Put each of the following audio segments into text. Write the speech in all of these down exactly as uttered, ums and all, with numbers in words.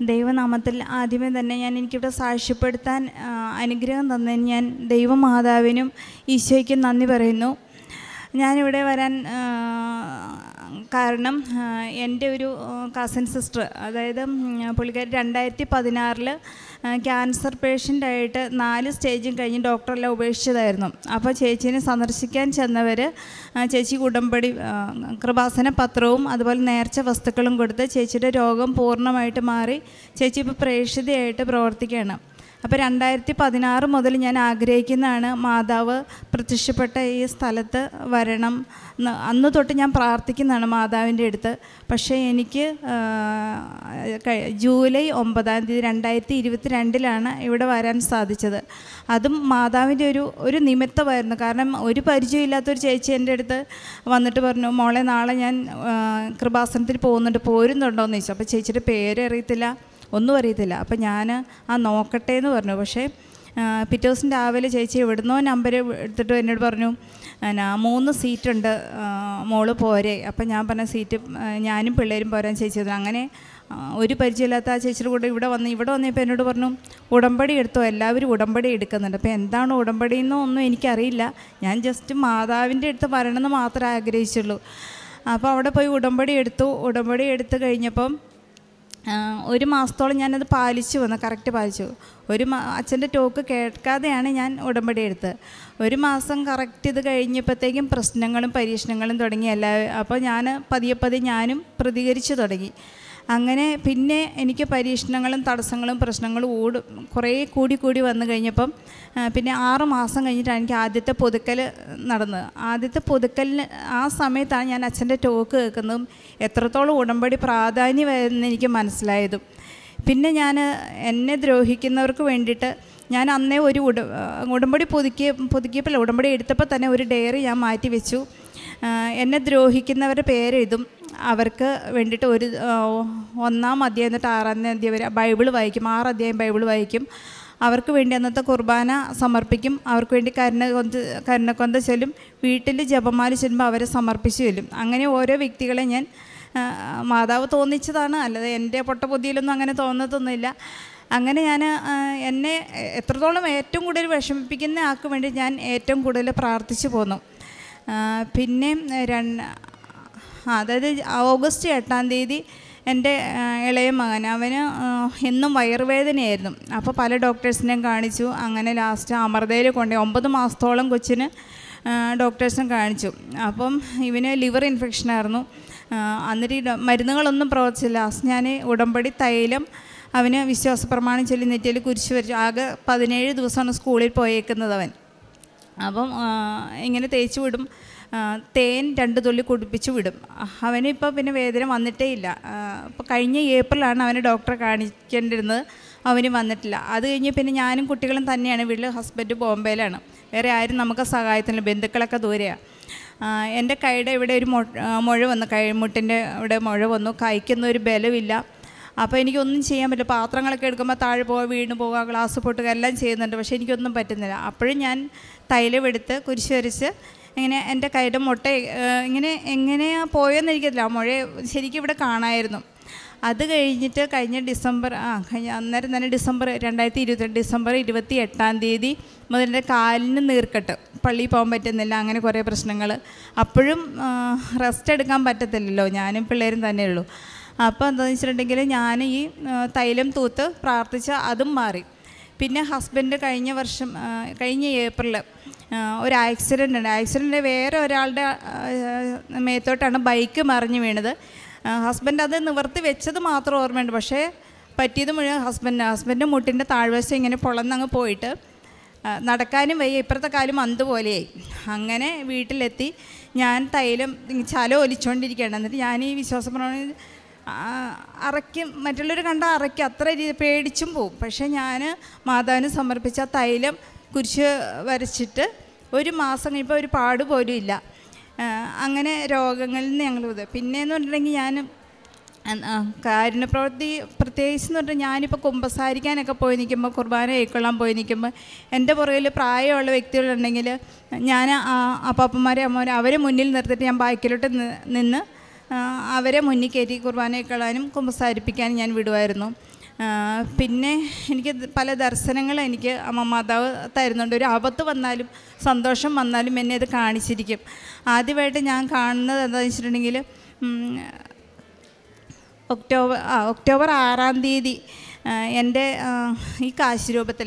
ദൈവനാമത്തിൽ ആദ്യമേ തന്നെ ഞാൻ എനിക്കിവിടെ സാക്ഷ്യപ്പെടുത്താൻ അനുഗ്രഹം തന്നതിന് ഞാൻ ദൈവമാതാവിനും ഈശോയ്ക്കും നന്ദി പറയുന്നു. ഞാനിവിടെ വരാൻ കാരണം എൻ്റെ ഒരു കസിൻ സിസ്റ്റർ, അതായത് പുള്ളിക്കാരി രണ്ടായിരത്തി പതിനാറിൽ ക്യാൻസർ പേഷ്യൻ്റായിട്ട് നാല് സ്റ്റേജും കഴിഞ്ഞ് ഡോക്ടറെല്ലാം ഉപേക്ഷിച്ചതായിരുന്നു. അപ്പോൾ ചേച്ചീനെ സന്ദർശിക്കാൻ ചെന്നവർ ചേച്ചിക്ക് ഉടമ്പടി കൃപാസന പത്രവും അതുപോലെ നേർച്ച വസ്തുക്കളും കൊടുത്ത് ചേച്ചിയുടെ രോഗം പൂർണ്ണമായിട്ട് മാറി ചേച്ചി ഇപ്പോൾ പ്രേക്ഷിതയായിട്ട് പ്രവർത്തിക്കുകയാണ്. അപ്പോൾ രണ്ടായിരത്തി പതിനാറ് മുതൽ ഞാൻ ആഗ്രഹിക്കുന്നതാണ് മാതാവ് പ്രത്യക്ഷപ്പെട്ട ഈ സ്ഥലത്ത് വരണം. അന്ന് തൊട്ട് ഞാൻ പ്രാർത്ഥിക്കുന്നതാണ് മാതാവിൻ്റെ അടുത്ത്. പക്ഷേ എനിക്ക് ജൂലൈ ഒമ്പതാം തീയതി രണ്ടായിരത്തി ഇരുപത്തി രണ്ടിലാണ് ഇവിടെ വരാൻ സാധിച്ചത്. അതും മാതാവിൻ്റെ ഒരു ഒരു നിമിത്തമായിരുന്നു. കാരണം ഒരു പരിചയമില്ലാത്തൊരു ചേച്ചി എൻ്റെ അടുത്ത് വന്നിട്ട് പറഞ്ഞു, മോളെ നാളെ ഞാൻ കൃപാസനത്തിൽ പോകുന്നുണ്ട്, പോരുന്നുണ്ടോ എന്ന് ചോദിച്ചു. അപ്പോൾ ചേച്ചിയുടെ പേര് അറിയത്തില്ല, ഒന്നും അറിയത്തില്ല. അപ്പം ഞാൻ ആ നോക്കട്ടെ എന്ന് പറഞ്ഞു. പക്ഷേ പിറ്റേ ദിവസം രാവിലെ ചേച്ചി എവിടുന്നോ നമ്പർ എടുത്തിട്ട് എന്നോട് പറഞ്ഞു, എന്നാ മൂന്ന് സീറ്റുണ്ട് മോള് പോരെ. അപ്പം ഞാൻ പറഞ്ഞ സീറ്റ് ഞാനും പിള്ളേരും പോരാൻ ചേച്ചി. അങ്ങനെ ഒരു പരിചയമില്ലാത്ത ആ ചേച്ചിയുടെ കൂടെ ഇവിടെ വന്ന് ഇവിടെ വന്നപ്പോൾ എന്നോട് പറഞ്ഞു, ഉടമ്പടി എടുത്തോ, എല്ലാവരും ഉടമ്പടി എടുക്കുന്നുണ്ട്. അപ്പോൾ എന്താണ് ഉടമ്പടി എന്നൊന്നും എനിക്കറിയില്ല. ഞാൻ ജസ്റ്റ് മാതാവിൻ്റെ അടുത്ത് വരണമെന്ന് മാത്രമേ ആഗ്രഹിച്ചുള്ളൂ. അപ്പോൾ അവിടെ പോയി ഉടമ്പടി എടുത്തു. ഉടമ്പടി എടുത്ത് കഴിഞ്ഞപ്പം ഒരു മാസത്തോളം ഞാനത് പാലിച്ചു വന്നു, കറക്റ്റ് പാലിച്ചു. ഒരു മാ അച്ഛൻ്റെ ടോക്ക് കേൾക്കാതെയാണ് ഞാൻ ഉടമ്പടി എടുത്തത്. ഒരു മാസം കറക്റ്റ് ഇത് കഴിഞ്ഞപ്പോഴത്തേക്കും പ്രശ്നങ്ങളും പരീക്ഷണങ്ങളും തുടങ്ങി. എല്ലാ അപ്പോൾ ഞാൻ പതിയെ പതിയെ ഞാനും പ്രതികരിച്ചു തുടങ്ങി. അങ്ങനെ പിന്നെ എനിക്ക് പരീക്ഷണങ്ങളും തടസ്സങ്ങളും പ്രശ്നങ്ങളും ഓട് കുറേ കൂടി കൂടി വന്നു കഴിഞ്ഞപ്പം പിന്നെ ആറ് മാസം കഴിഞ്ഞിട്ടാണ് എനിക്ക് ആദ്യത്തെ പുതുക്കൽ നടന്നത്. ആദ്യത്തെ പുതുക്കലിന് ആ സമയത്താണ് ഞാൻ അച്ഛൻ്റെ ടോക്ക് കേൾക്കുന്നതും എത്രത്തോളം ഉടമ്പടി പ്രാധാന്യമായിരുന്നു എനിക്ക് മനസ്സിലായതും. പിന്നെ ഞാൻ എന്നെ ദ്രോഹിക്കുന്നവർക്ക് വേണ്ടിയിട്ട് ഞാൻ അന്നേ ഒരു ഉട ഉടമ്പടി പുതുക്കിയ പുതുക്കിയപ്പോൾ ഉടമ്പടി എടുത്തപ്പോൾ തന്നെ ഒരു ഡയറി ഞാൻ മാറ്റി വെച്ചു. എന്നെ ദ്രോഹിക്കുന്നവരുടെ പേരെഴുതും. അവർക്ക് വേണ്ടിയിട്ട് ഒരു ഒന്നാം അധ്യായം എന്നിട്ട് ആറാം അധ്യായം വരെ ബൈബിൾ വായിക്കും. ആറ് അധ്യായം ബൈബിൾ വായിക്കും. അവർക്ക് വേണ്ടി അന്നത്തെ കുർബാന സമർപ്പിക്കും. അവർക്ക് വേണ്ടി കരുണ കൊന്ത കരുണക്കൊന്ത ചൊല്ലും. വീട്ടിൽ ജപമാല ചൊല്ലുമ്പോൾ അവരെ സമർപ്പിച്ച് ചൊല്ലും. അങ്ങനെ ഓരോ വ്യക്തികളെ ഞാൻ മാതാവ് തോന്നിച്ചതാണ്, അല്ലാതെ എൻ്റെ പൊട്ടബുദ്ധിയിലൊന്നും അങ്ങനെ തോന്നത്തൊന്നുമില്ല. അങ്ങനെ ഞാൻ എന്നെ എത്രത്തോളം ഏറ്റവും കൂടുതൽ വിഷമിപ്പിക്കുന്ന ആൾക്ക് വേണ്ടി ഞാൻ ഏറ്റവും കൂടുതൽ പ്രാർത്ഥിച്ചു പോന്നു. പിന്നെ രണ്ട് അതായത് ഓഗസ്റ്റ് എട്ടാം തീയതി എൻ്റെ ഇളയ മകൻ, അവന് എന്നും വയറുവേദനയായിരുന്നു. അപ്പോൾ പല ഡോക്ടേഴ്സിനെയും കാണിച്ചു. അങ്ങനെ ലാസ്റ്റ് അമൃതയിൽ കൊണ്ടുപോയി ഒമ്പത് മാസത്തോളം കൊച്ചിന് ഡോക്ടേഴ്സിനെ കാണിച്ചു. അപ്പം ഇവന് ലിവർ ഇൻഫെക്ഷനായിരുന്നു. എന്നിട്ട് മരുന്നുകളൊന്നും പ്രവർത്തിച്ചില്ല. ലാസ്റ്റ് ഞാൻ ഉടമ്പടി തൈലം അവന് വിശ്വാസ പ്രമാണം ചൊല്ലി നെറ്റിയിൽ കുരിശ് വരച്ചു. ആകെ പതിനേഴ് ദിവസമാണ് സ്കൂളിൽ പോയേക്കുന്നത് അവൻ. അപ്പം ഇങ്ങനെ തേച്ച് വിടും, തേൻ രണ്ട് തുള്ളി കുടിപ്പിച്ച് വിടും. അവനിപ്പോൾ പിന്നെ വേദന വന്നിട്ടേ ഇല്ല. അപ്പോൾ കഴിഞ്ഞ ഏപ്രിലാണ് അവന് ഡോക്ടറെ കാണിക്കേണ്ടിരുന്നത്, അവന് വന്നിട്ടില്ല. അത് കഴിഞ്ഞ് പിന്നെ ഞാനും കുട്ടികളും തന്നെയാണ് വീട്ടിൽ. ഹസ്ബൻഡ് ബോംബെയിലാണ്, വേറെ ആരും നമുക്ക് സഹായത്തിനില്ല, ബന്ധുക്കളൊക്കെ ദൂരെയാണ്. എൻ്റെ കൈയുടെ ഇവിടെ ഒരു മുഴ വന്നു, കൈ മുട്ടിൻ്റെ ഇവിടെ മുഴ വന്നു. കൈക്കൊന്നും ഒരു ബലമില്ല. അപ്പോൾ എനിക്കൊന്നും ചെയ്യാൻ പറ്റില്ല. പാത്രങ്ങളൊക്കെ എടുക്കുമ്പോൾ താഴെ പോവുക, വീണ് പോവുക, ഗ്ലാസ് പൊട്ടുക എല്ലാം ചെയ്യുന്നുണ്ട്. പക്ഷേ എനിക്കൊന്നും പറ്റുന്നില്ല. അപ്പോഴും ഞാൻ തൈലം എടുത്ത് കുരിശ് വരച്ച് ഇങ്ങനെ എൻ്റെ കൈയുടെ മുട്ട ഇങ്ങനെ എങ്ങനെയാണ് പോയെന്ന് എനിക്കറിയില്ല. മുഴ ശരിക്കും ഇവിടെ കാണാമായിരുന്നു. അത് കഴിഞ്ഞിട്ട് കഴിഞ്ഞ ഡിസംബർ ആ കഴിഞ്ഞ അന്നേരം തന്നെ ഡിസംബർ രണ്ടായിരത്തി ഇരുപത്തിരണ്ട് ഡിസംബർ ഇരുപത്തി എട്ടാം തീയതി മുതൽ എൻ്റെ കാലിന് നീർക്കെട്ട്, പള്ളിയിൽ പോകാൻ പറ്റുന്നില്ല, അങ്ങനെ കുറേ പ്രശ്നങ്ങൾ. അപ്പോഴും റെസ്റ്റ് എടുക്കാൻ പറ്റത്തില്ലല്ലോ, ഞാനും പിള്ളേരും തന്നെയുള്ളൂ. അപ്പോൾ എന്താണെന്ന് വെച്ചിട്ടുണ്ടെങ്കിൽ ഞാൻ ഈ തൈലം തൂത്ത് പ്രാർത്ഥിച്ച അതും മാറി. പിന്നെ ഹസ്ബൻഡ് കഴിഞ്ഞ വർഷം കഴിഞ്ഞ ഏപ്രിൽ ഒരു ആക്സിഡൻ്റ് ഉണ്ട്. ആക്സിഡൻ്റ് വേറെ ഒരാളുടെ മേത്തോട്ടാണ് ബൈക്ക് മറിഞ്ഞ് വീണത്. ഹസ്ബൻഡ് അത് നിവർത്തി വെച്ചത് മാത്രം ഓർമ്മയുണ്ട്. പക്ഷേ പറ്റിയത് മുഴുവൻ ഹസ്ബൻഡ് ഹസ്ബൻഡ് മുട്ടിൻ്റെ താഴ്വശം ഇങ്ങനെ പൊളന്നങ്ങ് പോയിട്ട് നടക്കാനും വയ്യ, ഇപ്പുറത്തെ കാലും അന്തുപോലെയായി. അങ്ങനെ വീട്ടിലെത്തി ഞാൻ തൈലം ചല ഒലിച്ചുകൊണ്ടിരിക്കുകയാണ്. എന്നിട്ട് ഞാൻ ഈ വിശ്വാസപ്രമാണം അറയ്ക്കും, മറ്റുള്ളവർ കണ്ട അറയ്ക്കും, അത്ര രീതി പേടിച്ചും പോവും. പക്ഷേ ഞാൻ മാതാവിന് സമർപ്പിച്ച തൈലം കുരിശ് വരച്ചിട്ട് ഒരു മാസം കഴിയുമ്പോൾ ഒരു പാട് പോലും ഇല്ല. അങ്ങനെ രോഗങ്ങളിൽ നിന്ന് ഞങ്ങൾ ഇത് പിന്നെയെന്ന് പറഞ്ഞിട്ടുണ്ടെങ്കിൽ ഞാൻ കാരുണ്യപ്രവൃത്തി പ്രത്യേകിച്ച് എന്ന് പറഞ്ഞാൽ ഞാനിപ്പോൾ കുമ്പസാരിക്കാനൊക്കെ പോയി നിൽക്കുമ്പോൾ, കുർബാന കൈക്കൊള്ളാൻ പോയി നിൽക്കുമ്പോൾ എൻ്റെ പുറകിൽ പ്രായമുള്ള വ്യക്തികളുണ്ടെങ്കിൽ ഞാൻ അപ്പാപ്പന്മാരെ അമ്മമാരെ അവരെ മുന്നിൽ നിർത്തിയിട്ട് ഞാൻ ബാക്കിലോട്ട് നിന്ന് അവരെ മുന്നിൽ കയറ്റി കുർബാന കൈക്കൊള്ളാനും കുമ്പസാരിപ്പിക്കാനും ഞാൻ വിടുമായിരുന്നു. പിന്നെ എനിക്ക് പല ദർശനങ്ങൾ എനിക്ക് അമ്മ മാതാവ് തരുന്നുണ്ട്. ഒരു ആപത്ത് വന്നാലും സന്തോഷം വന്നാലും എന്നെ അത് കാണിച്ചിരിക്കും. ആദ്യമായിട്ട് ഞാൻ കാണുന്നത് എന്താണെന്ന് വെച്ചിട്ടുണ്ടെങ്കിൽ ഒക്ടോബർ ആ ഒക്ടോബർ ആറാം തീയതി എൻ്റെ ഈ കാശിരൂപത്തിൽ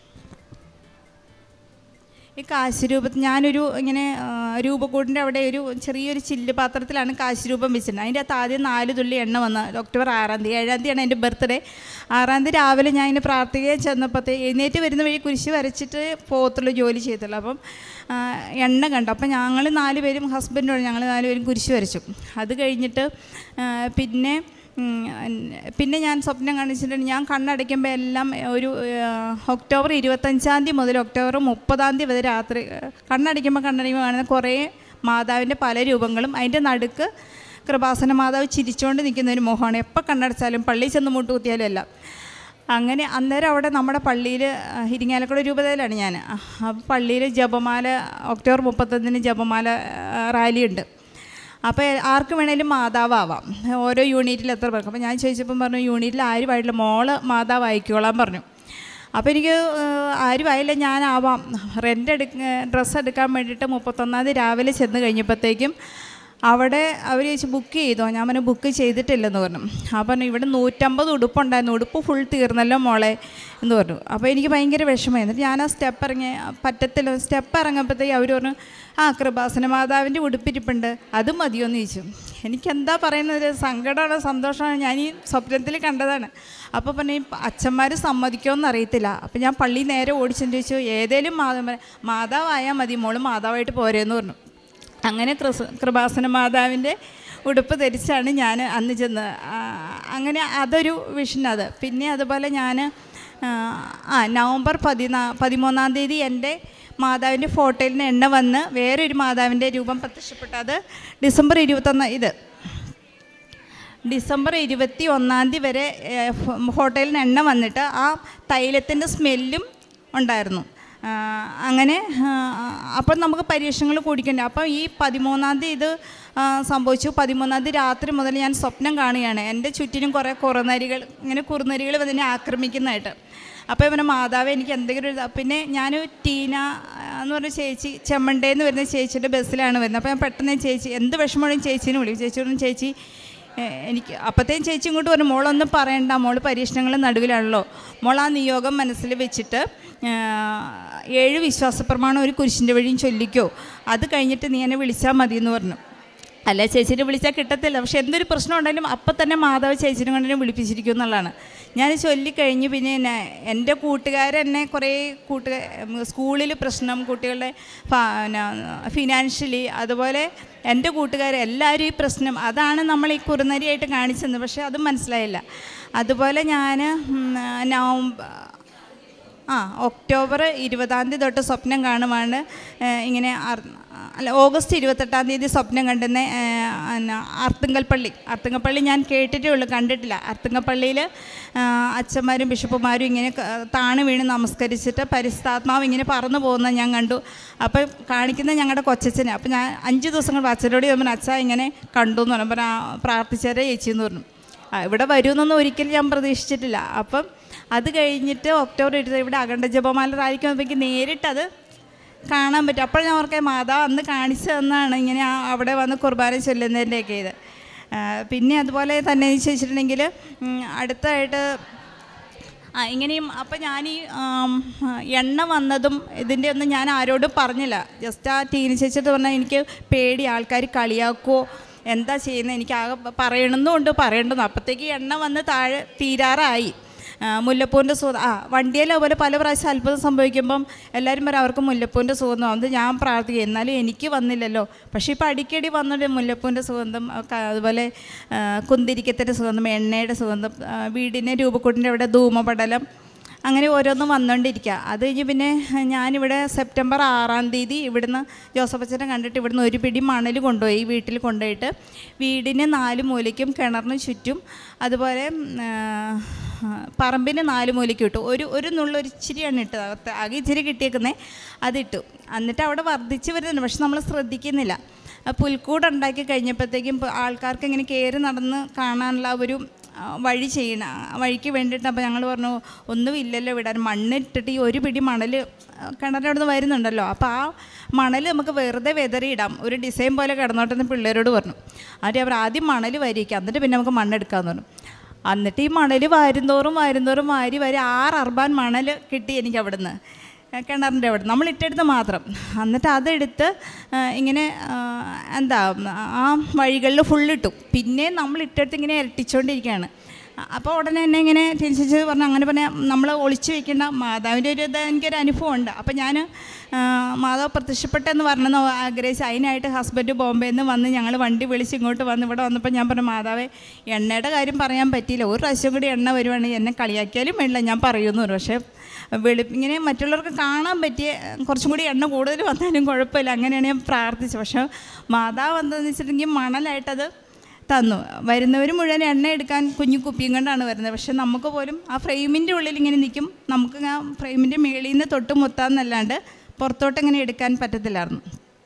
ഈ കാശിരൂപത്തിൽ ഞാനൊരു ഇങ്ങനെ രൂപക്കൂടിൻ്റെ അവിടെ ഒരു ചെറിയൊരു ചില്ല് പാത്രത്തിലാണ് കാശിരൂപം വെച്ചിട്ടുണ്ട്. അതിൻ്റെ അകത്ത് ആദ്യം നാല് തുള്ളി എണ്ണ വന്ന ഒക്ടോബർ ആറാം തീയതി ഏഴാം തീയതിയാണ് എൻ്റെ ബർത്ത്ഡേ. ആറാം തീയതി രാവിലെ ഞാൻ ഇങ്ങനെ പ്രാർത്ഥിക്കാൻ ചെന്നപ്പോഴത്തേ എഴുന്നേറ്റ് വരുന്ന വഴി കുരിശ് വരച്ചിട്ട് പോകത്തുള്ളൂ, ജോലി ചെയ്തുള്ളൂ. അപ്പം എണ്ണ കണ്ടു. അപ്പം ഞങ്ങൾ നാല് പേരും ഹസ്ബൻഡോട് ഞങ്ങൾ നാല് പേരും കുരിശ് വരച്ചു. അത് കഴിഞ്ഞിട്ട് പിന്നെ പിന്നെ ഞാൻ സ്വപ്നം കാണിച്ചിട്ടുണ്ട്. ഞാൻ കണ്ണടയ്ക്കുമ്പോൾ എല്ലാം ഒരു ഒക്ടോബർ ഇരുപത്തഞ്ചാം തീയതി മുതൽ ഒക്ടോബർ മുപ്പതാം തീയതി വരെ രാത്രി കണ്ണടയ്ക്കുമ്പോൾ കണ്ണടയ്ക്കുമ്പോൾ കാണുന്ന കുറേ മാതാവിൻ്റെ പല രൂപങ്ങളും, അതിൻ്റെ നടുക്ക് കൃപാസന മാതാവ് ചിരിച്ചുകൊണ്ട് നിൽക്കുന്ന ഒരു മുഖമാണ്. എപ്പോൾ കണ്ണടച്ചാലും പള്ളിയിൽ ചെന്ന് മുട്ടുകുത്തിയാലും എല്ലാം. അങ്ങനെ അന്നേരം അവിടെ നമ്മുടെ പള്ളിയിൽ ഇരിങ്ങാലക്കുട രൂപതയിലാണ് ഞാൻ. ആ പള്ളിയിൽ ജപമാല ഒക്ടോബർ മുപ്പത്തൊന്നിന് ജപമാല റാലിയുണ്ട്. അപ്പോൾ ആർക്ക് വേണേലും മാതാവാം, ഓരോ യൂണിറ്റിൽ എത്ര പേർക്ക്. അപ്പോൾ ഞാൻ ചോദിച്ചപ്പം പറഞ്ഞു യൂണിറ്റിൽ ആരുമായിട്ടില്ല, മോള് മാതാവ് ആയിക്കോളാൻ പറഞ്ഞു. അപ്പോൾ എനിക്ക് ആരുമായില്ല, ഞാനാവാം. റെൻ്റ് എടുക്ക ഡ്രസ്സ് എടുക്കാൻ വേണ്ടിയിട്ട് മുപ്പത്തൊന്നാം തീയതി രാവിലെ ചെന്ന് കഴിഞ്ഞപ്പോഴത്തേക്കും അവിടെ അവർ ചോദിച്ചു ബുക്ക് ചെയ്തോ. ഞാൻ പറഞ്ഞു ബുക്ക് ചെയ്തിട്ടില്ലെന്ന് പറഞ്ഞു. അപ്പോൾ പറഞ്ഞു ഇവിടെ നൂറ്റമ്പത് ഉടുപ്പുണ്ടായിരുന്നു, ഉടുപ്പ് ഫുൾ തീർന്നല്ലോ മോളെ എന്ന് പറഞ്ഞു. അപ്പോൾ എനിക്ക് ഭയങ്കര വിഷമമായി. എന്നിട്ട് ഞാൻ ആ സ്റ്റെപ്പ് ഇറങ്ങി പറ്റത്തില്ല സ്റ്റെപ്പ് ഇറങ്ങുമ്പോഴത്തേക്ക് അവർ പറഞ്ഞു ആ കൃപാസന മാതാവിൻ്റെ ഉടുപ്പിരിപ്പുണ്ട്, അത് മതിയോയെന്ന് ചോദിച്ചു. എനിക്കെന്താ പറയുന്നത്, സങ്കടമാണോ സന്തോഷമാണോ, ഞാൻ ഈ സ്വപ്നത്തിൽ കണ്ടതാണ്. അപ്പോൾ പറഞ്ഞു അച്ഛന്മാർ സമ്മതിക്കുമോയെന്ന് അറിയത്തില്ല. അപ്പോൾ ഞാൻ പള്ളി നേരെ ഓടിച്ചെന്ന് ചോദിച്ചു ഏതേലും മാതാവ് മാതാവായാൽ മതി, മോള് മാതാവായിട്ട് പോരെയെന്ന് പറഞ്ഞു. അങ്ങനെ ക്രിസ് കൃപാസന മാതാവിൻ്റെ ഉടുപ്പ് ധരിച്ചാണ് ഞാൻ അന്ന് ചെന്നത്. അങ്ങനെ അതൊരു വിഷൻ. അത് പിന്നെ അതുപോലെ ഞാൻ ആ നവംബർ പതിനാ പതിമൂന്നാം തീയതി എൻ്റെ മാതാവിൻ്റെ ഫോട്ടോയിൽ നിന്ന് എണ്ണ വന്ന് വേറൊരു മാതാവിൻ്റെ രൂപം പ്രത്യക്ഷപ്പെട്ടു. അത് ഡിസംബർ ഇരുപത്തൊന്ന് ഇത് ഡിസംബർ ഇരുപത്തി ഒന്നാം തീയതി വരെ ഫോട്ടോയിൽ നിന്ന് എണ്ണ വന്നിട്ട് ആ തൈലത്തിൻ്റെ സ്മെല്ലും ഉണ്ടായിരുന്നു. അങ്ങനെ അപ്പം നമുക്ക് പരീക്ഷണങ്ങൾ കൂടിക്കണ്ടേ. അപ്പം ഈ പതിമൂന്നാം തീയതി ഇത് സംഭവിച്ചു. പതിമൂന്നാം തീയതി രാത്രി മുതൽ ഞാൻ സ്വപ്നം കാണുകയാണ് എൻ്റെ ചുറ്റിനും കുറേ കുറുനരികൾ ഇങ്ങനെ കുറുനരികൾ അതിനെ ആക്രമിക്കുന്നതായിട്ട്. അപ്പോൾ ഇവനെ മാതാവ് എനിക്ക് എന്തെങ്കിലും ഒരു പിന്നെ ഞാൻ ടീന എന്ന് പറഞ്ഞ ചേച്ചി ചെമ്മണ്ടേന്ന് വരുന്ന ചേച്ചിയുടെ ബസ്സിലാണ് വരുന്നത്. അപ്പോൾ ഞാൻ പെട്ടെന്ന് ചേച്ചി എന്ത് വിഷമമുണ്ടെങ്കിലും ചേച്ചീനെ വിളിക്കും. ചേച്ചിയോടും ചേച്ചി എനിക്ക് അപ്പോഴത്തേക്കും ചേച്ചി ഇങ്ങോട്ട് പറഞ്ഞു മോളൊന്നും പറയണ്ട, മോൾ പരീക്ഷണങ്ങളുടെ നടുവിലാണല്ലോ, മോൾ ആ നിയോഗം മനസ്സിൽ വെച്ചിട്ട് ഏഴ് വിശ്വാസപ്രമാണം ഒരു കുരിശിൻ്റെ വഴിയും ചൊല്ലിക്കോ, അത് കഴിഞ്ഞിട്ട് നീ എന്നെ വിളിച്ചാൽ മതി എന്ന് പറഞ്ഞു. അല്ല ചേച്ചീനെ വിളിച്ചാൽ കിട്ടത്തില്ല, പക്ഷെ എന്തൊരു പ്രശ്നം ഉണ്ടെങ്കിലും അപ്പം തന്നെ മാതാവ് ചേച്ചീനെ കൊണ്ട് എന്നെ വിളിപ്പിച്ചിരിക്കും എന്നുള്ളതാണ്. ഞാൻ ചൊല്ലിക്കഴിഞ്ഞ് പിന്നെ എന്നെ എൻ്റെ കൂട്ടുകാരെന്നെ കുറേ കൂട്ടുകാർ സ്കൂളിൽ പ്രശ്നം, കുട്ടികളുടെ ഫിനാൻഷ്യലി, അതുപോലെ എൻ്റെ കൂട്ടുകാർ എല്ലാവരും ഈ പ്രശ്നം, അതാണ് നമ്മൾ ഈ കുറുനരിയായിട്ട് കാണിച്ചത്. പക്ഷേ അതും മനസ്സിലായില്ല. അതുപോലെ ഞാൻ നവംബർ ആ ഒക്ടോബർ ഇരുപതാം തീയതി തൊട്ട് സ്വപ്നം കാണുവാണ് ഇങ്ങനെ അല്ല ഓഗസ്റ്റ് ഇരുപത്തെട്ടാം തീയതി സ്വപ്നം കണ്ടെന്ന് അർത്തുങ്കൽപ്പള്ളി അർത്തുങ്കൽപ്പള്ളി ഞാൻ കേട്ടിട്ടേ ഉള്ളൂ, കണ്ടിട്ടില്ല. അർത്തുങ്കൽപ്പള്ളിയിൽ അച്ഛന്മാരും ബിഷപ്പുമാരും ഇങ്ങനെ താണു വീണ് നമസ്കരിച്ചിട്ട് പരിശുദ്ധാത്മാവ് ഇങ്ങനെ പറന്നു പോകുന്നത് ഞാൻ കണ്ടു. അപ്പോൾ കാണിക്കുന്നത് ഞങ്ങളുടെ കൊച്ചച്ഛനെ. അപ്പോൾ ഞാൻ അഞ്ച് ദിവസങ്ങൾ അച്ഛനോട് ചോദിക്കുമ്പോൾ അച്ഛ ഇങ്ങനെ കണ്ടു എന്ന് പറഞ്ഞു. അപ്പോൾ പ്രാർത്ഥിച്ചാരേ ചേച്ചി എന്ന് പറഞ്ഞു. ഇവിടെ വരുമെന്നൊന്നും ഒരിക്കലും ഞാൻ പ്രതീക്ഷിച്ചിട്ടില്ല. അപ്പം അത് കഴിഞ്ഞിട്ട് ഒക്ടോബർ ഇരുപത് ഇവിടെ അഖണ്ഡ ജപമാല റാലിക്ക് വന്നപ്പോഴേക്ക് നേരിട്ടത് കാണാൻ പറ്റും. അപ്പോൾ ഞാൻ ഓർക്കെ മാതാവ് അന്ന് കാണിച്ചു തന്നാണ് ഇങ്ങനെ അവിടെ വന്ന് കുർബാന ചൊല്ലുന്നതിൻ്റെയൊക്കെ ഇത്. പിന്നെ അതുപോലെ തന്നെ ചോദിച്ചിട്ടുണ്ടെങ്കിൽ അടുത്തായിട്ട് ആ ഇങ്ങനെയും അപ്പം ഞാൻ ഈ എണ്ണ വന്നതും ഇതിൻ്റെ ഒന്നും ഞാൻ ആരോടും പറഞ്ഞില്ല. ജസ്റ്റ് ആ ടീനി ചേച്ചിട്ട് പറഞ്ഞാൽ എനിക്ക് പേടി, ആൾക്കാർ കളിയാക്കുമോ എന്താ ചെയ്യുന്നത്, എനിക്ക് ആകെ പറയണമെന്നുണ്ട് പറയേണ്ടത്. അപ്പോഴത്തേക്ക് എണ്ണ വന്ന് താഴെ തീരാറായി. മുല്ലപ്പൂവിൻ്റെ സുഗന്ധം ആ വണ്ടിയിൽ അതുപോലെ പല പ്രാവശ്യം അത്ഭുതം സംഭവിക്കുമ്പം എല്ലാവരും പറയും അവർക്ക് മുല്ലപ്പൂവിൻ്റെ സുഗന്ധം. അത് ഞാൻ പ്രാർത്ഥിക്കും, എന്നാലും എനിക്ക് വന്നില്ലല്ലോ. പക്ഷേ ഇപ്പോൾ അടിക്കടി വന്നിട്ട് മുല്ലപ്പൂവിൻ്റെ സുഗന്ധം, അതുപോലെ കുന്തിരിക്കത്തിൻ്റെ സുഗന്ധം, എണ്ണയുടെ സുഗന്ധം, വീടിൻ്റെ രൂപക്കൂട്ടിൻ്റെ അവിടെ ധൂമപടലം, അങ്ങനെ ഓരോന്നും വന്നുകൊണ്ടിരിക്കുക. അത് കഴിഞ്ഞ് പിന്നെ ഞാനിവിടെ സെപ്റ്റംബർ ആറാം തീയതി ഇവിടുന്ന് ജോസഫ് അച്ഛനെ കണ്ടിട്ട് ഇവിടുന്ന് ഒരു പിടി മണൽ കൊണ്ടുപോയി വീട്ടിൽ കൊണ്ടുപോയിട്ട് വീടിന് നാല് മൂലയ്ക്കും കിണറിന് ചുറ്റും അതുപോലെ പറമ്പിന് നാല് മൂലയ്ക്ക് ഇട്ടു. ഒരു ഒരു നുള്ളൊരു ഇച്ചിരിയാണ് ഇട്ടത്, ആകെ ഇച്ചിരി കിട്ടിയേക്കുന്നത് അതിട്ടു. എന്നിട്ട് അവിടെ വർദ്ധിച്ച് വരുന്നുണ്ട്, പക്ഷെ നമ്മൾ ശ്രദ്ധിക്കുന്നില്ല. പുൽക്കൂടുണ്ടാക്കി കഴിഞ്ഞപ്പോഴത്തേക്കും ആൾക്കാർക്ക് ഇങ്ങനെ കയറി നടന്ന് കാണാനുള്ള ഒരു വഴി ചെയ്യണം, വഴിക്ക് വേണ്ടിയിട്ട്. അപ്പോൾ ഞങ്ങൾ പറഞ്ഞു ഒന്നുമില്ലല്ലോ വിടാൻ, മണ്ണിട്ടിട്ട് ഈ ഒരു പിടി മണൽ കിണറിൻ്റെ അവിടെ നിന്ന് വരുന്നുണ്ടല്ലോ, അപ്പോൾ ആ മണൽ നമുക്ക് വെറുതെ വെതറിയിടാം, ഒരു ഡിസൈൻ പോലെ കിടന്നോട്ടെന്ന് പിള്ളേരോട് പറഞ്ഞു. അവർ അവർ ആദ്യം മണൽ വരിക്കുക, എന്നിട്ട് പിന്നെ നമുക്ക് മണ്ണെടുക്കാമെന്ന് പറഞ്ഞു. എന്നിട്ട് ഈ മണൽ വാരുന്തോറും വാരുന്തോറും വാരി വാരി ആറ് അർബാൻ മണൽ കിട്ടി എനിക്ക് അവിടെ നിന്ന്, കിണറിൻ്റെ അവിടെ നമ്മൾ ഇട്ടെടുത്ത് മാത്രം. എന്നിട്ട് അതെടുത്ത് ഇങ്ങനെ എന്താ ആ വഴികളിൽ ഫുള്ളിട്ടു. പിന്നെ നമ്മൾ ഇട്ടെടുത്ത് ഇങ്ങനെ ഇരട്ടിച്ചുകൊണ്ടിരിക്കുകയാണ്. അപ്പോൾ ഉടനെ എന്നെ ഇങ്ങനെ ടെൻഷൻ പറഞ്ഞു, അങ്ങനെ പറഞ്ഞാൽ നമ്മൾ ഒളിച്ചു വെക്കേണ്ട, മാതാവിൻ്റെ ഒരു ഇത് എനിക്കൊരു അനുഭവം ഉണ്ട്. അപ്പോൾ ഞാൻ മാതാവ് പ്രത്യക്ഷപ്പെട്ടെന്ന് പറഞ്ഞെന്ന് ആഗ്രഹിച്ച് അതിനായിട്ട് ഹസ്ബൻഡ് ബോംബെയിൽ നിന്ന് വന്ന് ഞങ്ങൾ വണ്ടി വിളിച്ച് ഇങ്ങോട്ട് വന്ന് ഇവിടെ വന്നപ്പോൾ ഞാൻ പറഞ്ഞു, മാതാവേ എണ്ണയുടെ കാര്യം പറയാൻ പറ്റിയില്ല, ഒരു പ്രാവശ്യം കൂടി എണ്ണ വരുവാണെങ്കിൽ എന്നെ കളിയാക്കിയാലും വേണ്ട ഞാൻ പറയുമെന്ന് പറഞ്ഞു. പക്ഷേ വെളി ഇങ്ങനെ മറ്റുള്ളവർക്ക് കാണാൻ പറ്റിയ കുറച്ചും കൂടി എണ്ണ കൂടുതൽ വന്നാലും കുഴപ്പമില്ല, അങ്ങനെയാണ് ഞാൻ പ്രാർത്ഥിച്ചത്. പക്ഷേ മാതാവ് എന്താണെന്ന് വെച്ചിട്ടുണ്ടെങ്കിൽ മണലായിട്ടത് തന്നു. വരുന്നവർ മുഴുവൻ എണ്ണ എടുക്കാൻ കുഞ്ഞു കുപ്പിയും കൊണ്ടാണ് വരുന്നത്. പക്ഷെ നമുക്ക് പോലും ആ ഫ്രെയിമിൻ്റെ ഉള്ളിൽ ഇങ്ങനെ നിൽക്കും, നമുക്ക് ആ ഫ്രെയിമിൻ്റെ മേളിൽ നിന്ന് തൊട്ട് മുത്താന്നല്ലാണ്ട് പുറത്തോട്ട് ഇങ്ങനെ എടുക്കാൻ പറ്റത്തില്ലായിരുന്നു.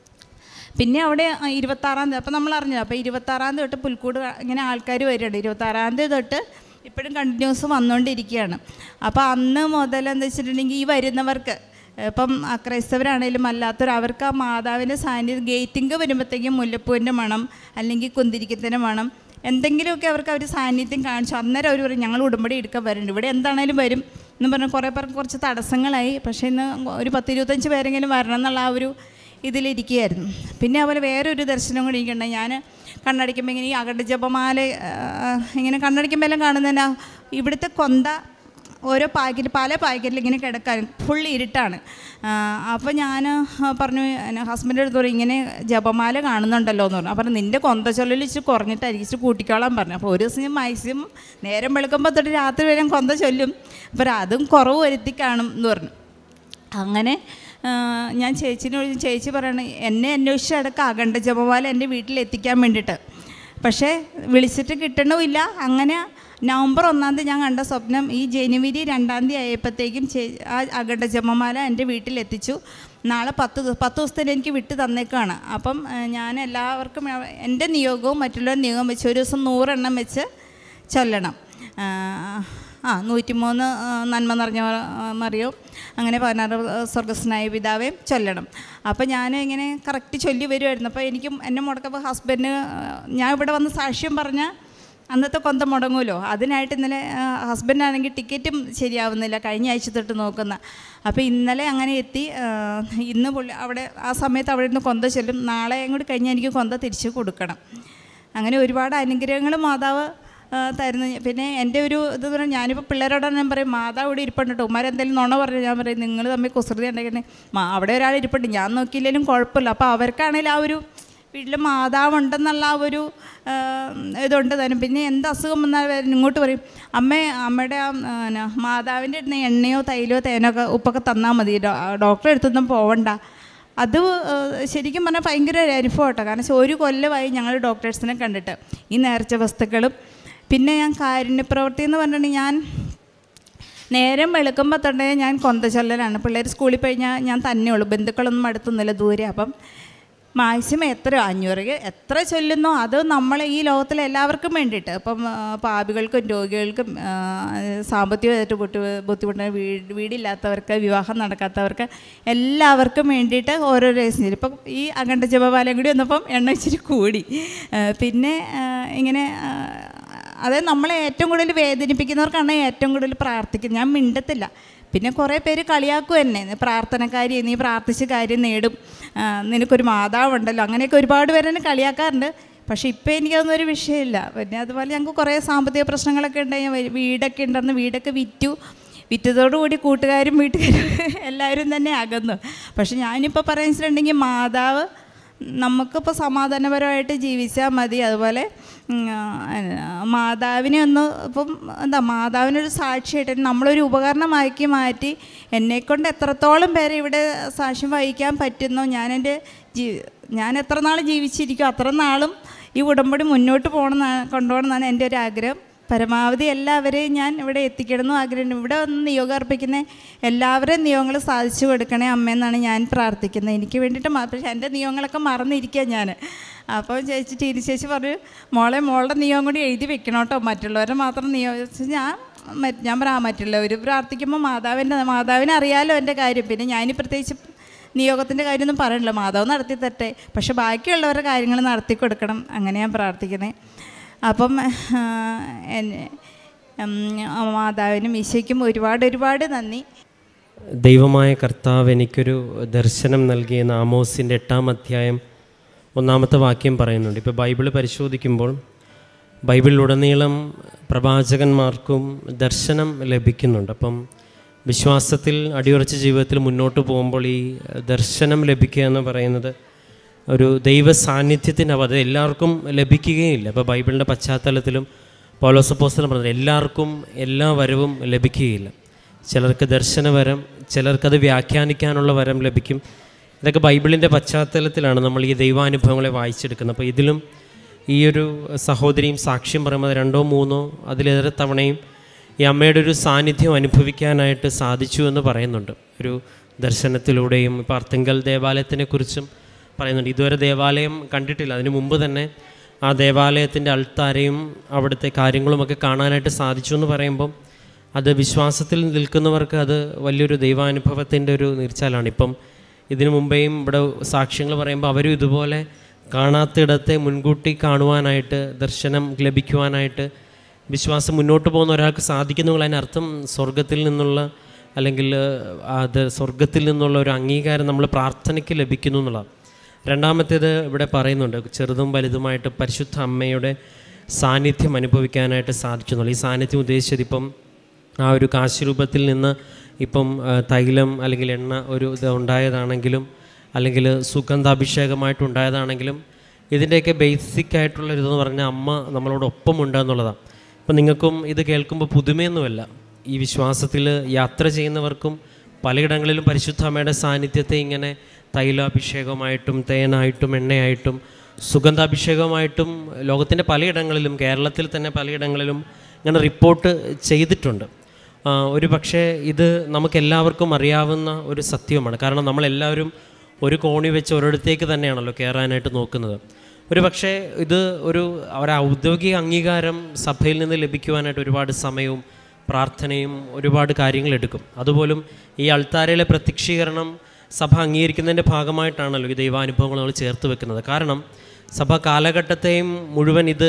പിന്നെ അവിടെ ഇരുപത്താറാം തീയതി അപ്പോൾ നമ്മൾ അറിഞ്ഞത്, അപ്പോൾ ഇരുപത്താറാം തീയതി തൊട്ട് പുൽക്കൂട് ഇങ്ങനെ ആൾക്കാർ വരികയാണ്. ഇരുപത്താറാം തീയതി തൊട്ട് ഇപ്പോഴും കണ്ടിന്യൂസ് വന്നുകൊണ്ടിരിക്കുകയാണ്. അപ്പോൾ അന്ന് മുതൽ എന്താ വെച്ചിട്ടുണ്ടെങ്കിൽ ഈ വരുന്നവർക്ക് ഇപ്പം അക്രൈസ്തവരാണേലും അല്ലാത്തവർ അവർക്ക് ആ മാതാവിൻ്റെ സാന്നിധ്യം ഗേറ്റിംഗ് വരുമ്പോഴത്തേക്കും മുല്ലപ്പൂവിൻ്റെ മണം അല്ലെങ്കിൽ കുന്തിരിക്കത്തിൻ്റെ മണം എന്തെങ്കിലുമൊക്കെ അവർക്ക് അവർ സാന്നിധ്യം കാണിച്ചു. അന്നേരം അവർ പറയും ഞങ്ങൾ ഉടമ്പടി എടുക്കാൻ വരുന്നുണ്ട്, ഇവിടെ എന്താണേലും വരും എന്ന് പറഞ്ഞാൽ കുറേ പേർക്ക് കുറച്ച് തടസ്സങ്ങളായി. പക്ഷേ ഇന്ന് ഒരു പത്ത് ഇരുപത്തഞ്ച് പേരെങ്കിലും വരണം എന്നുള്ള ആ ഒരു ഇതിലിരിക്കുകയായിരുന്നു. പിന്നെ അതുപോലെ വേറൊരു ദർശനം കൂടി എനിക്കുണ്ട്. ഞാൻ കണ്ണടിക്കുമ്പോൾ ഇങ്ങനെ ഈ അകണ്ട ജപമാല ഇങ്ങനെ കണ്ണടിക്കുമ്പോൾ എല്ലാം കാണുന്നതിനാ ഇവിടുത്തെ കൊന്ത ഓരോ പാക്കറ്റ് പല പാക്കറ്റിൽ ഇങ്ങനെ കിടക്കാൻ ഫുൾ ഇരുട്ടാണ്. അപ്പോൾ ഞാൻ പറഞ്ഞു ഹസ്ബൻഡ് അടുത്ത് പറയും ഇങ്ങനെ ജപമാല കാണുന്നുണ്ടല്ലോ എന്ന് പറഞ്ഞു. അപ്പോൾ നിൻ്റെ കൊന്ത ചൊല്ലൽ ഇച്ചിരി കുറഞ്ഞിട്ടായിരിക്കും, ഇച്ചിരി കൂട്ടിക്കോളാൻ പറഞ്ഞു. അപ്പോൾ ഒരു ദിവസം ഞാൻ മാക്സിമം നേരം വെളുക്കുമ്പോൾ തൊട്ട് രാത്രി വരെ കൊന്ത ചൊല്ലും, അപ്പോൾ അതും കുറവ് വരുത്തി കാണും എന്ന് പറഞ്ഞു. അങ്ങനെ ഞാൻ ചേച്ചിനോട് ചേച്ചി പറയണ എന്നെ അന്വേഷിച്ച് അടക്കം അഖണ്ഡ ജപമാല എൻ്റെ വീട്ടിലെത്തിക്കാൻ വേണ്ടിയിട്ട്. പക്ഷേ വിളിച്ചിട്ട് കിട്ടണമില്ല. അങ്ങനെ നവംബർ ഒന്നാം തീയതി ഞാൻ കണ്ട സ്വപ്നം ഈ ജനുവരി രണ്ടാം തീയതി ആയപ്പോഴത്തേക്കും ചേ ആ അഖണ്ഡ ജപമാല എൻ്റെ വീട്ടിലെത്തിച്ചു. നാളെ പത്ത് പത്ത് ദിവസത്തിന് എനിക്ക് വിട്ട് തന്നേക്കാണ്. അപ്പം ഞാൻ എല്ലാവർക്കും എൻ്റെ നിയോഗവും മറ്റുള്ളവരുടെ നിയോഗം വെച്ച് ഒരു ദിവസം നൂറെണ്ണം വെച്ച് ചൊല്ലണം. ആ നൂറ്റിമൂന്ന് നന്മ നിറഞ്ഞ മറിയോ അങ്ങനെ പതിനാറ് സ്വർഗസ്നായ പിതാവേ ചൊല്ലണം. അപ്പോൾ ഞാൻ ഇങ്ങനെ കറക്റ്റ് ചൊല്ലി വരുമായിരുന്നു. അപ്പോൾ എനിക്കും എന്നെ മുടക്കപ്പോൾ ഹസ്ബൻഡ് ഞാൻ ഇവിടെ വന്ന് സാക്ഷ്യം പറഞ്ഞാൽ അന്നത്തെ കൊന്ത മുടങ്ങുമല്ലോ, അതിനായിട്ട് ഇന്നലെ ഹസ്ബൻഡാണെങ്കിൽ ടിക്കറ്റും ശരിയാവുന്നില്ല, കഴിഞ്ഞ ആഴ്ച തൊട്ട് നോക്കുന്ന. അപ്പോൾ ഇന്നലെ അങ്ങനെ എത്തി. ഇന്ന് പുള്ളി അവിടെ ആ സമയത്ത് അവിടെ നിന്ന് കൊന്ത ചൊല്ലും, നാളെ കൂടി കഴിഞ്ഞാൽ എനിക്ക് കൊന്ത തിരിച്ച് കൊടുക്കണം. അങ്ങനെ ഒരുപാട് അനുഗ്രഹങ്ങൾ മാതാവ് തരുന്നു. പിന്നെ എൻ്റെ ഒരു ഇത് പറഞ്ഞാൽ ഞാനിപ്പോൾ പിള്ളേരോടാണ് ഞാൻ പറയും മാതാവ് ഇവിടെ ഇരിപ്പുണ്ട് കേട്ടോ, ഉമ്മാരെന്തെങ്കിലും നുണ പറഞ്ഞു ഞാൻ പറയും നിങ്ങൾ തമ്മിൽ കുസൃതി ഉണ്ടെങ്കിൽ മാ അവിടെ ഒരാൾ ഇരിപ്പുണ്ട്, ഞാൻ നോക്കിയില്ലെങ്കിലും കുഴപ്പമില്ല. അപ്പോൾ അവർക്കാണെങ്കിലും ആ ഒരു വീട്ടിൽ മാതാവുണ്ടെന്നുള്ള ആ ഒരു ഇതുണ്ട് തന്നെ. പിന്നെ എന്ത് അസുഖം വന്നാൽ ഇങ്ങോട്ട് പറയും അമ്മേ അമ്മയുടെ ആ മാതാവിൻ്റെ അടുത്ത് എണ്ണയോ തൈലോ തേനൊക്കെ ഉപ്പൊക്കെ തന്നാൽ മതി, ഡോക്ടറെ അടുത്തൊന്നും പോവണ്ട. അത് ശരിക്കും പറഞ്ഞാൽ ഭയങ്കര ഒരു അനുഭവം കേട്ടോ. കാരണം ഒരു കൊല്ലമായി ഞങ്ങൾ ഡോക്ടേഴ്സിനെ കണ്ടിട്ട് ഈ നേർച്ച വസ്തുക്കളും. പിന്നെ ഞാൻ കാരുണ്യപ്രവൃത്തി എന്ന് പറഞ്ഞിട്ടുണ്ടെങ്കിൽ ഞാൻ നേരം വെളുക്കുമ്പോൾ തന്നെ ഞാൻ കൊന്ത ചൊല്ലലാണ്. പിള്ളേർ സ്കൂളിൽ കഴിഞ്ഞാൽ ഞാൻ തന്നെയുള്ളൂ, ബന്ധുക്കളൊന്നും അടുത്തൊന്നുമില്ല, ദൂരെ. അപ്പം മാക്സിമം എത്ര അഞ്ഞൂറ് എത്ര ചൊല്ലുന്നോ അത് നമ്മൾ ഈ ലോകത്തിലെ എല്ലാവർക്കും വേണ്ടിയിട്ട്, ഇപ്പം പാപികൾക്കും രോഗികൾക്കും സാമ്പത്തികമായിട്ട് ബുദ്ധി ബുദ്ധിമുട്ടുന്ന വീട് വീടില്ലാത്തവർക്ക് വിവാഹം നടക്കാത്തവർക്ക് എല്ലാവർക്കും വേണ്ടിയിട്ട് ഓരോ രഹസ്യം. ഇപ്പം ഈ അഖണ്ഡ ജപമാലയും കൂടി വന്നപ്പം എണ്ണ ഇച്ചിരി കൂടി. പിന്നെ ഇങ്ങനെ അതായത് നമ്മളെ ഏറ്റവും കൂടുതൽ വേദനിപ്പിക്കുന്നവർക്കാണ് ഏറ്റവും കൂടുതൽ പ്രാർത്ഥിക്കുന്നത്. ഞാൻ മിണ്ടത്തില്ല. പിന്നെ കുറേ പേര് കളിയാക്കും എന്നെ, പ്രാർത്ഥനക്കാരി നീ പ്രാർത്ഥിച്ച് കാര്യം നേടും, നിനക്കൊരു മാതാവുണ്ടല്ലോ, അങ്ങനെയൊക്കെ ഒരുപാട് പേര് എന്നെ കളിയാക്കാറുണ്ട്. പക്ഷേ ഇപ്പോൾ എനിക്കതൊന്നും ഒരു വിഷയമില്ല. പിന്നെ അതുപോലെ ഞങ്ങൾക്ക് കുറേ സാമ്പത്തിക പ്രശ്നങ്ങളൊക്കെ ഉണ്ടായി, വീടൊക്കെ ഉണ്ടായിരുന്നു, വീടൊക്കെ വിറ്റു. വിറ്റതോടുകൂടി കൂട്ടുകാരും വീട്ടുകാരും എല്ലാവരും തന്നെ അകന്നു. പക്ഷെ ഞാനിപ്പോൾ പറയാൻ വെച്ചിട്ടുണ്ടെങ്കിൽ മാതാവ് നമുക്കിപ്പോൾ സമാധാനപരമായിട്ട് ജീവിച്ചാൽ മതി. അതുപോലെ മാതാവിനെ ഒന്ന് ഇപ്പം എന്താ മാതാവിനൊരു സാക്ഷിയായിട്ട് നമ്മളൊരു ഉപകരണമാക്കി മാറ്റി എന്നെക്കൊണ്ട് എത്രത്തോളം പേരെ ഇവിടെ സാക്ഷ്യം വഹിക്കാൻ പറ്റുന്നോ ഞാൻ എൻ്റെ ജീ ഞാൻ എത്ര നാൾ ജീവിച്ചിരിക്കും അത്ര നാളും ഈ ഉടമ്പടി മുന്നോട്ട് പോകണം കൊണ്ടുപോകണമെന്നാണ് എൻ്റെ ഒരു ആഗ്രഹം. പരമാവധി എല്ലാവരെയും ഞാൻ ഇവിടെ എത്തിക്കണമെന്നും ആഗ്രഹമുണ്ട്. ഇവിടെ വന്ന് നിയോഗം അർപ്പിക്കുന്ന എല്ലാവരുടെയും നിയോഗങ്ങൾ സാധിച്ചു കൊടുക്കണേ അമ്മയെന്നാണ് ഞാൻ പ്രാർത്ഥിക്കുന്നത്. എനിക്ക് വേണ്ടിയിട്ട് പക്ഷേ എൻ്റെ നിയോഗങ്ങളൊക്കെ മറന്നിരിക്കുക ഞാൻ. അപ്പോൾ ചേച്ചി ടീരി ചേച്ചി പറഞ്ഞു, മോളെ മോളുടെ നിയോഗം കൂടി എഴുതി വെക്കണം കേട്ടോ, മറ്റുള്ളവരെ മാത്രം നിയോഗിച്ച് ഞാൻ ഞാൻ പറയാൻ പറ്റില്ല. ഒരു പ്രാർത്ഥിക്കുമ്പോൾ മാതാവിൻ്റെ മാതാവിനെ അറിയാമല്ലോ എൻ്റെ കാര്യം. പിന്നെ ഞാൻ പ്രത്യേകിച്ച് നിയോഗത്തിൻ്റെ കാര്യമൊന്നും പറയണില്ല, മാതാവ് നടത്തി തരട്ടെ, പക്ഷെ ബാക്കിയുള്ളവരുടെ കാര്യങ്ങൾ നടത്തി കൊടുക്കണം, അങ്ങനെ ഞാൻ പ്രാർത്ഥിക്കുന്നത്. അപ്പം മാതാവിനും ഈശോയ്ക്കും ഒരുപാട് ഒരുപാട് നന്ദി. ദൈവമായ കർത്താവ് എനിക്കൊരു ദർശനം നൽകിയ ആമോസിൻ്റെ എട്ടാം അധ്യായം ഒന്നാമത്തെ വാക്യം പറയുന്നുണ്ട്. ഇപ്പോൾ ബൈബിൾ പരിശോധിക്കുമ്പോൾ ബൈബിളിലുടനീളം പ്രവാചകന്മാർക്കും ദർശനം ലഭിക്കുന്നുണ്ട്. അപ്പം വിശ്വാസത്തിൽ അടിയുറച്ച ജീവിതത്തിൽ മുന്നോട്ട് പോകുമ്പോൾ ഈ ദർശനം ലഭിക്കുക എന്ന് പറയുന്നത് ഒരു ദൈവ സാന്നിധ്യത്തിൻ്റെ അവധ എല്ലാവർക്കും ലഭിക്കുകയില്ല. അപ്പോൾ ബൈബിളിൻ്റെ പശ്ചാത്തലത്തിലും പൗലോസ് അപ്പോസ്തലൻ പറഞ്ഞത് എല്ലാവർക്കും എല്ലാ വരവും ലഭിക്കുകയില്ല. ചിലർക്ക് ദർശനവരം, ചിലർക്കത് വ്യാഖ്യാനിക്കാനുള്ള വരം ലഭിക്കും. ഇതൊക്കെ ബൈബിളിൻ്റെ പശ്ചാത്തലത്തിലാണ് നമ്മൾ ഈ ദൈവാനുഭവങ്ങളെ വായിച്ചെടുക്കുന്നത്. അപ്പോൾ ഇതിലും ഈ ഒരു സഹോദരിയും സാക്ഷ്യം പറയുമ്പോൾ രണ്ടോ മൂന്നോ അതിലേറെ തവണയും ഈ അമ്മയുടെ ഒരു സാന്നിധ്യം അനുഭവിക്കാനായിട്ട് സാധിച്ചു എന്ന് പറയുന്നുണ്ട്. ഒരു ദർശനത്തിലൂടെയും ഇപ്പോൾ അർത്തിങ്കൽ ദേവാലയത്തിനെക്കുറിച്ചും പറയുന്നുണ്ട്. ഇതുവരെ ദേവാലയം കണ്ടിട്ടില്ല, അതിനു മുമ്പ് തന്നെ ആ ദേവാലയത്തിൻ്റെ അൾത്താരയും അവിടുത്തെ കാര്യങ്ങളുമൊക്കെ കാണാനായിട്ട് സാധിച്ചു എന്ന് പറയുമ്പം അത് വിശ്വാസത്തിൽ നിൽക്കുന്നവർക്ക് അത് വലിയൊരു ദൈവാനുഭവത്തിൻ്റെ ഒരു നീർച്ചാലാണ്. ഇപ്പം ഇതിനു മുമ്പേയും ഇവിടെ സാക്ഷ്യങ്ങൾ പറയുമ്പോൾ അവരും ഇതുപോലെ കാണാത്തിടത്തെ മുൻകൂട്ടി കാണുവാനായിട്ട്, ദർശനം ലഭിക്കുവാനായിട്ട് വിശ്വാസം മുന്നോട്ട് പോകുന്ന ഒരാൾക്ക് സാധിക്കുന്നുള്ള അതിനർത്ഥം സ്വർഗത്തിൽ നിന്നുള്ള അല്ലെങ്കിൽ അത് സ്വർഗത്തിൽ നിന്നുള്ള ഒരു അംഗീകാരം നമ്മൾ പ്രാർത്ഥനയ്ക്ക് ലഭിക്കുന്നു എന്നുള്ളതാണ്. രണ്ടാമത്തേത് ഇവിടെ പറയുന്നുണ്ട്, ചെറുതും വലുതുമായിട്ട് പരിശുദ്ധ അമ്മയുടെ സാന്നിധ്യം അനുഭവിക്കാനായിട്ട് സാധിക്കുന്നുള്ളൂ. ഈ സാന്നിധ്യം ഉദ്ദേശിച്ചത് ഇപ്പം ആ ഒരു കാശ് രൂപത്തിൽ നിന്ന് ഇപ്പം തൈലം അല്ലെങ്കിൽ എണ്ണ ഒരു ഇത് ഉണ്ടായതാണെങ്കിലും അല്ലെങ്കിൽ സുഗന്ധാഭിഷേകമായിട്ടുണ്ടായതാണെങ്കിലും ഇതിൻ്റെയൊക്കെ ബേസിക് ആയിട്ടുള്ളൊരിതെന്ന് പറഞ്ഞാൽ അമ്മ നമ്മളോടൊപ്പം ഉണ്ടെന്നുള്ളതാണ്. അപ്പം നിങ്ങൾക്കും ഇത് കേൾക്കുമ്പോൾ പുതുമയൊന്നുമല്ല. ഈ വിശ്വാസത്തിൽ യാത്ര ചെയ്യുന്നവർക്കും പലയിടങ്ങളിലും പരിശുദ്ധ അമ്മയുടെ സാന്നിധ്യത്തെ ഇങ്ങനെ തൈലാഭിഷേകമായിട്ടും തേനായിട്ടും എണ്ണയായിട്ടും സുഗന്ധാഭിഷേകമായിട്ടും ലോകത്തിൻ്റെ പലയിടങ്ങളിലും കേരളത്തിൽ തന്നെ പലയിടങ്ങളിലും ഇങ്ങനെ റിപ്പോർട്ട് ചെയ്തിട്ടുണ്ട്. ഒരു പക്ഷേ ഇത് നമുക്കെല്ലാവർക്കും അറിയാവുന്ന ഒരു സത്യമാണ്. കാരണം നമ്മളെല്ലാവരും ഒരു കോണി വെച്ച് ഒരിടത്തേക്ക് തന്നെയാണല്ലോ കയറാനായിട്ട് നോക്കുന്നത്. ഒരു പക്ഷേ ഇത് ഒരു ഒരു ഔദ്യോഗിക അംഗീകാരം സഭയിൽ നിന്ന് ലഭിക്കുവാനായിട്ട് ഒരുപാട് സമയവും പ്രാർത്ഥനയും ഒരുപാട് കാര്യങ്ങളെടുക്കും. അതുപോലും ഈ അൾത്താരയിലെ പ്രത്യക്ഷീകരണം സഭ അംഗീകരിക്കുന്നതിൻ്റെ ഭാഗമായിട്ടാണല്ലോ ഈ ദൈവാനുഭവങ്ങൾ നമ്മൾ ചേർത്ത് വെക്കുന്നത്. കാരണം സഭ കാലഘട്ടത്തെയും മുഴുവൻ ഇത്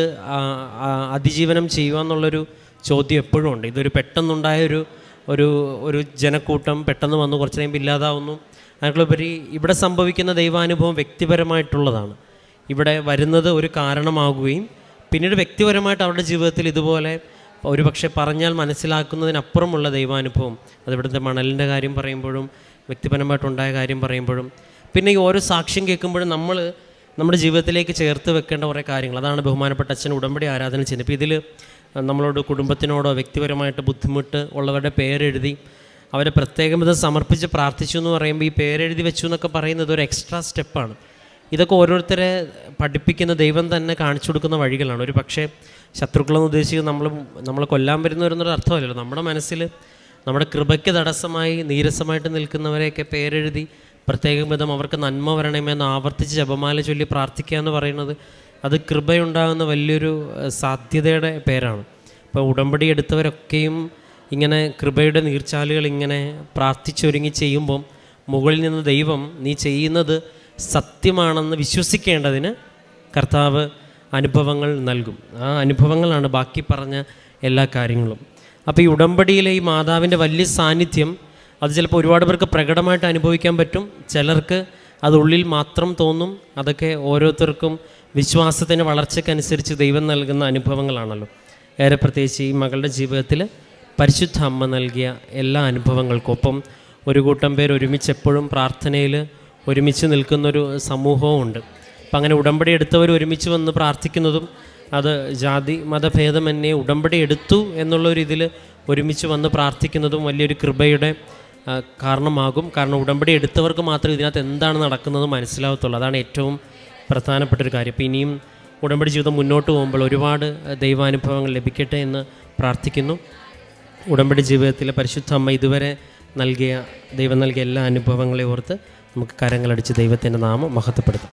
അതിജീവനം ചെയ്യുക എന്നുള്ളൊരു ചോദ്യം എപ്പോഴും ഉണ്ട്. ഇതൊരു പെട്ടെന്നുണ്ടായൊരു ഒരു ഒരു ജനക്കൂട്ടം പെട്ടെന്ന് വന്നു കുറച്ച് കഴിയുമ്പോൾ ഇല്ലാതാവുന്നു. അതിനുള്ളപരി ഇവിടെ സംഭവിക്കുന്ന ദൈവാനുഭവം വ്യക്തിപരമായിട്ടുള്ളതാണ്. ഇവിടെ വരുന്നത് ഒരു കാരണമാകുകയും പിന്നീട് വ്യക്തിപരമായിട്ട് അവരുടെ ജീവിതത്തിൽ ഇതുപോലെ ഒരു പക്ഷേ പറഞ്ഞാൽ മനസ്സിലാക്കുന്നതിനപ്പുറമുള്ള ദൈവാനുഭവം, അത് ഇവിടുത്തെ മണലിൻ്റെ കാര്യം പറയുമ്പോഴും വ്യക്തിപരമായിട്ടുണ്ടായ കാര്യം പറയുമ്പോഴും പിന്നെ ഈ ഓരോ സാക്ഷ്യം കേൾക്കുമ്പോഴും നമ്മൾ നമ്മുടെ ജീവിതത്തിലേക്ക് ചേർത്ത് വെക്കേണ്ട കുറേ കാര്യങ്ങൾ, അതാണ് ബഹുമാനപ്പെട്ട അച്ഛൻ ഉടമ്പടി ആരാധന ചെയ്യുന്നത്. ഇപ്പോൾ ഇതിൽ നമ്മളോട് കുടുംബത്തിനോടോ വ്യക്തിപരമായിട്ട് ബുദ്ധിമുട്ട് ഉള്ളവരുടെ പേരെഴുതി അവരെ പ്രത്യേകം ഇത് സമർപ്പിച്ച് പ്രാർത്ഥിച്ചു എന്ന് പറയുമ്പോൾ ഈ പേരെഴുതി വെച്ചു എന്നൊക്കെ പറയുന്നത് ഒരു എക്സ്ട്രാ സ്റ്റെപ്പാണ്. ഇതൊക്കെ ഓരോരുത്തരെ പഠിപ്പിക്കുന്ന ദൈവം തന്നെ കാണിച്ചു കൊടുക്കുന്ന വഴികളാണ്. ഒരു പക്ഷേ ശത്രുക്കളെന്ന് ഉദ്ദേശിക്കുന്നത് നമ്മൾ നമ്മളെ കൊല്ലാൻ വരുന്നവരെന്നൊരു അർത്ഥമല്ലല്ലോ. നമ്മുടെ മനസ്സിൽ നമ്മുടെ കൃപയ്ക്ക് തടസ്സമായി നീരസമായിട്ട് നിൽക്കുന്നവരെയൊക്കെ പേരെഴുതി പ്രത്യേകം വിധം അവർക്ക് നന്മ വരണമെന്ന് ആവർത്തിച്ച് ജപമാല ചൊല്ലി പ്രാർത്ഥിക്കുക എന്ന് പറയുന്നത് അത് കൃപയുണ്ടാകുന്ന വലിയൊരു സാധ്യതയുടെ പേരാണ്. ഇപ്പോൾ ഉടമ്പടി എടുത്തവരൊക്കെയും ഇങ്ങനെ കൃപയുടെ നീർച്ചാലുകൾ ഇങ്ങനെ പ്രാർത്ഥിച്ചൊരുങ്ങി ചെയ്യുമ്പം മുകളിൽ നിന്ന് ദൈവം നീ ചെയ്യുന്നത് സത്യമാണെന്ന് വിശ്വസിക്കേണ്ടതിന് കർത്താവ് അനുഭവങ്ങൾ നൽകും. ആ അനുഭവങ്ങളാണ് ബാക്കി പറഞ്ഞ എല്ലാ കാര്യങ്ങളും. അപ്പോൾ ഈ ഉടമ്പടിയിലെ ഈ മാതാവിൻ്റെ വലിയ സാന്നിധ്യം അത് ചിലപ്പോൾ ഒരുപാട് പേർക്ക് പ്രകടമായിട്ട് അനുഭവിക്കാൻ പറ്റും, ചിലർക്ക് അത് ഉള്ളിൽ മാത്രം തോന്നും. അതൊക്കെ ഓരോരുത്തർക്കും വിശ്വാസത്തിൻ്റെ വളർച്ചയ്ക്കനുസരിച്ച് ദൈവം നൽകുന്ന അനുഭവങ്ങളാണല്ലോ. ഏറെ പ്രത്യേകിച്ച് ഈ മകളുടെ ജീവിതത്തിൽ പരിശുദ്ധ അമ്മ നൽകിയ എല്ലാ അനുഭവങ്ങൾക്കൊപ്പം ഒരു കൂട്ടം പേർ ഒരുമിച്ച് എപ്പോഴും പ്രാർത്ഥനയിൽ ഒരുമിച്ച് നിൽക്കുന്നൊരു സമൂഹവും ഉണ്ട്. അപ്പം അങ്ങനെ ഉടമ്പടി എടുത്തവർ ഒരുമിച്ച് വന്ന് പ്രാർത്ഥിക്കുന്നതും അത് ജാതി മതഭേദമന്യേ ഉടമ്പടി എടുത്തു എന്നുള്ളൊരിതിൽ ഒരുമിച്ച് വന്ന് പ്രാർത്ഥിക്കുന്നതും വലിയൊരു കൃപയുടെ കാരണമാകും. കാരണം ഉടമ്പടി എടുത്തവർക്ക് മാത്രമേ ഇതിനകത്ത് എന്താണ് നടക്കുന്നത് മനസ്സിലാവത്തുള്ളൂ. അതാണ് ഏറ്റവും പ്രധാനപ്പെട്ടൊരു കാര്യം. ഇപ്പം ഇനിയും ഉടമ്പടി ജീവിതം മുന്നോട്ട് പോകുമ്പോൾ ഒരുപാട് ദൈവാനുഭവങ്ങൾ ലഭിക്കട്ടെ എന്ന് പ്രാർത്ഥിക്കുന്നു. ഉടമ്പടി ജീവിതത്തിലെ പരിശുദ്ധ അമ്മ ഇതുവരെ നൽകിയ ദൈവം നൽകിയ എല്ലാ അനുഭവങ്ങളെ ഓർത്ത് നമുക്ക് കരങ്ങളടിച്ച് ദൈവത്തിൻ്റെ നാമം മഹത്വപ്പെടുത്താം.